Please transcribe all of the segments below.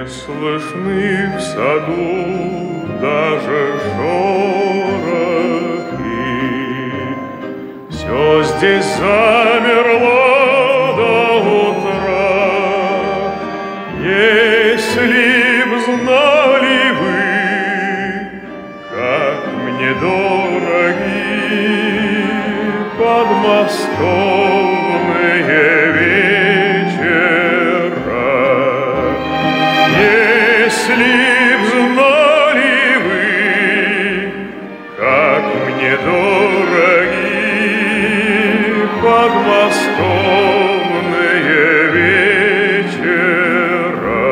Не слышны в саду даже шорохи, все здесь замерло до утра. Если б знали вы, как мне дороги подмосковные вечера, если б знали вы, как мне дороги подмосковные вечера.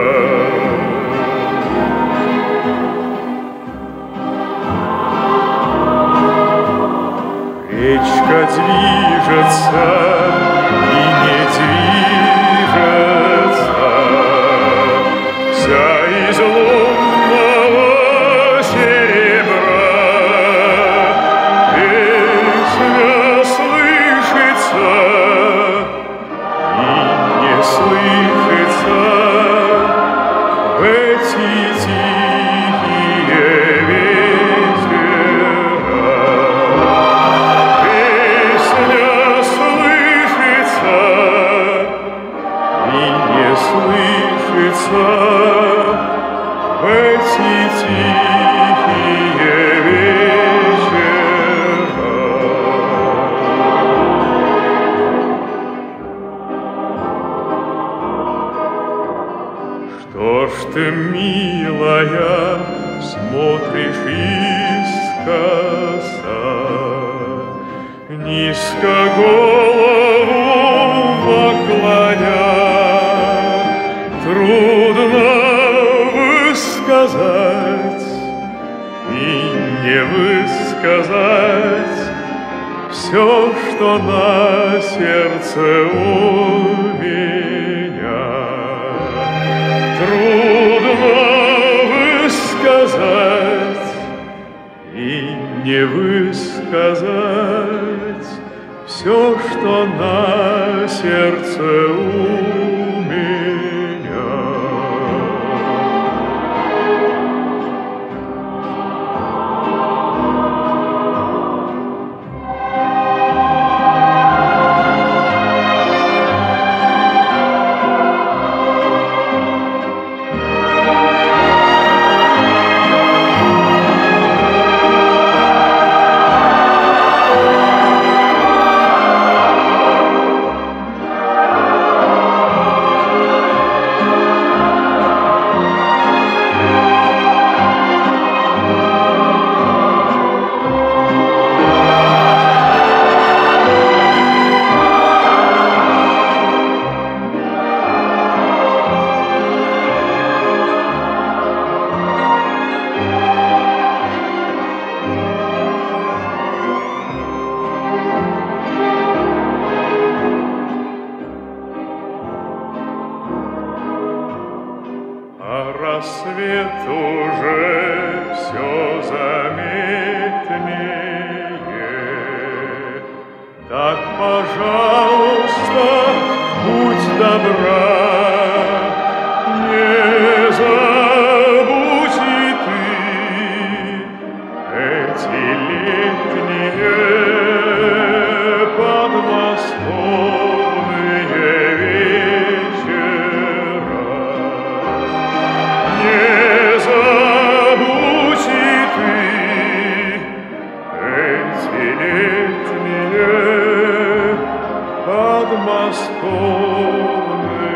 Речка движется и не движется, вся из лунного серебра. Песня слышится и не слышится в эти тихие вечера. Песня слышится и не слышится в эти тихие вечера. Что ж ты, милая, смотришь искоса, низко голову наклоня? Трудно высказать и не высказать все, что на сердце у меня. Трудно высказать и не высказать все, что на сердце у меня. Рассвет уже все заметнее. Так, пожалуйста, будь добра, не забудь и ты эти летние подмосковные вечера. Не забудь и ты эти летние подмосковные